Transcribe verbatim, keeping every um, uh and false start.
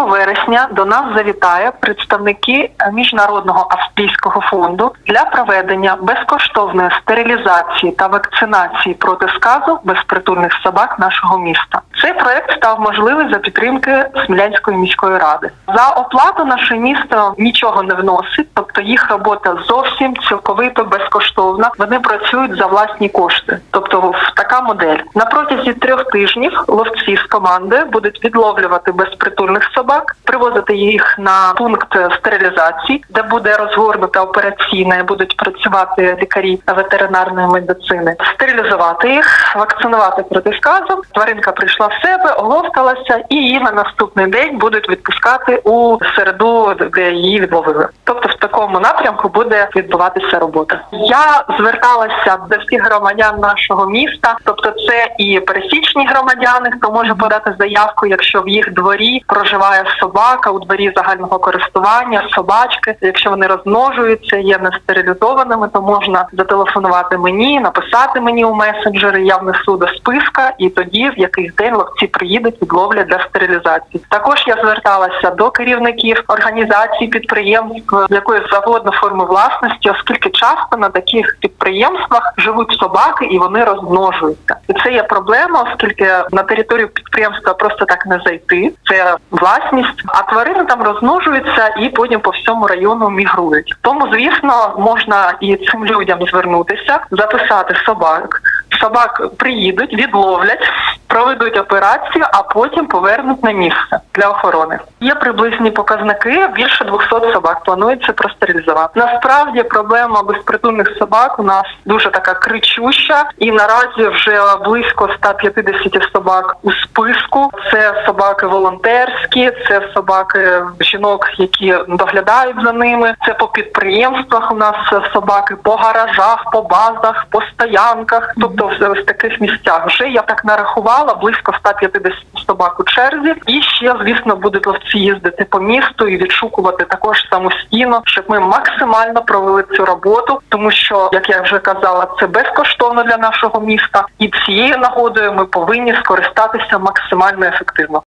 вересня до нас завітає представники Міжнародного австрійського фонду для проведення безкоштовної стерилізації та вакцинації проти сказу безпритульних собак нашого міста. Цей проект став можливий за підтримки Смілянської міської ради. За оплату наше місто нічого не вносить, тобто їх робота зовсім цілковито безкоштовна. Вони працюють за власні кошти. Тобто така модель. На протязі трьох тижнів ловці з команди будуть відловлювати безпритульних собак, привозити їх на пункт стерилізації, де буде розгорнута операційна і будуть працювати лікарі ветеринарної медицини, стерилізувати їх, вакцинувати проти сказу. Тваринка прийшла в себе, оговталася, і її на наступний день будуть відпускати у середу, де її відловили. Тобто в такому напрямку буде відбуватися робота. Я зверталася до всіх громадян нашого міста, тобто це і пересічні громадяни, хто може подати заявку, якщо в їх дворі проживає собака, у дворі загального користування, собачки. Якщо вони розмножуються, є нестерилізованими, то можна зателефонувати мені, написати мені у месенджери, я внесу до списка, і тоді в якийсь день ловці приїдуть, відловлять для стерилізації. Також я зверталася до керівників організацій, підприємств, якоїсь заводної форми власності, оскільки часто на таких підприємствах живуть собаки і вони розмножуються. І це є проблема, оскільки на територію підприємства просто так не зайти. Це власність, а тварини там розмножуються і потім по всьому району мігрують. Тому, звісно, можна і цим людям звернутися, записати собак. Собак приїдуть, відловлять, проведуть операцію, а потім повернуть на місце для охорони. Є приблизні показники, більше двохсот собак планується простерилізувати. Насправді проблема безпритульних собак у нас дуже така кричуща, і наразі вже близько ста п'ятдесят собак у списку. Це собаки волонтерські, це собаки жінок, які доглядають за ними, це по підприємствах у нас собаки, по гаражах, по базах, по стоянках, тобто в таких місцях. Вже я так нарахувала, близько ста п'ятдесят собак у черзі. І ще, звісно, будуть ловці їздити по місту і відшукувати також самостійно, щоб ми максимально провели цю роботу, тому що, як я вже казала, це безкоштовно для нашого міста. І цією нагодою ми повинні скористатися максимально ефективно.